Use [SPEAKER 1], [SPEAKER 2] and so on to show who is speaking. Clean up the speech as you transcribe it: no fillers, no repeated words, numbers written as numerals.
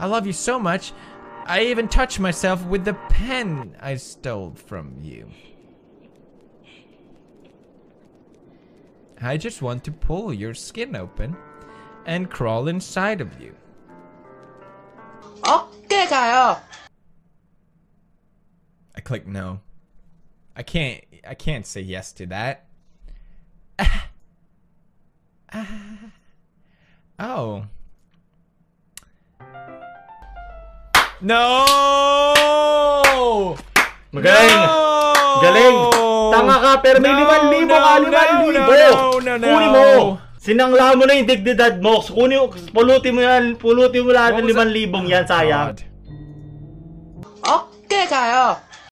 [SPEAKER 1] I love you so much, I even touched myself with the pen I stole from you. I just want to pull your skin open and crawl inside of you.
[SPEAKER 2] Okay 가요.
[SPEAKER 1] I click no. I can't say yes to that. Oh. No!
[SPEAKER 3] Magaling!
[SPEAKER 1] No!
[SPEAKER 3] Galing! Tanga ka, pero may 5,000 ka, 5,000!
[SPEAKER 1] No.
[SPEAKER 3] Kunin mo! Sinangla mo na yung dignidad mo. Pulutin mo yan. Pulutin mo lahat ng 5,000 yan, sayang.
[SPEAKER 1] God.
[SPEAKER 2] Okay 가요.